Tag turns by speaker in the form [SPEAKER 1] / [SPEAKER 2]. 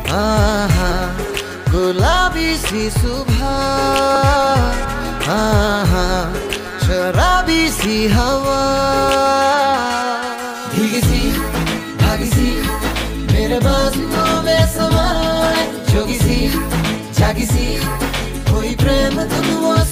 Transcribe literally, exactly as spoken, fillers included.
[SPEAKER 1] आहा गुलाबी सी सुबह, आहा शराबी सी हवा, भीगी सी भागी सी मेरे बाजुओं में समाए, जोगी सी जागी सी कोई प्रेम तुम वो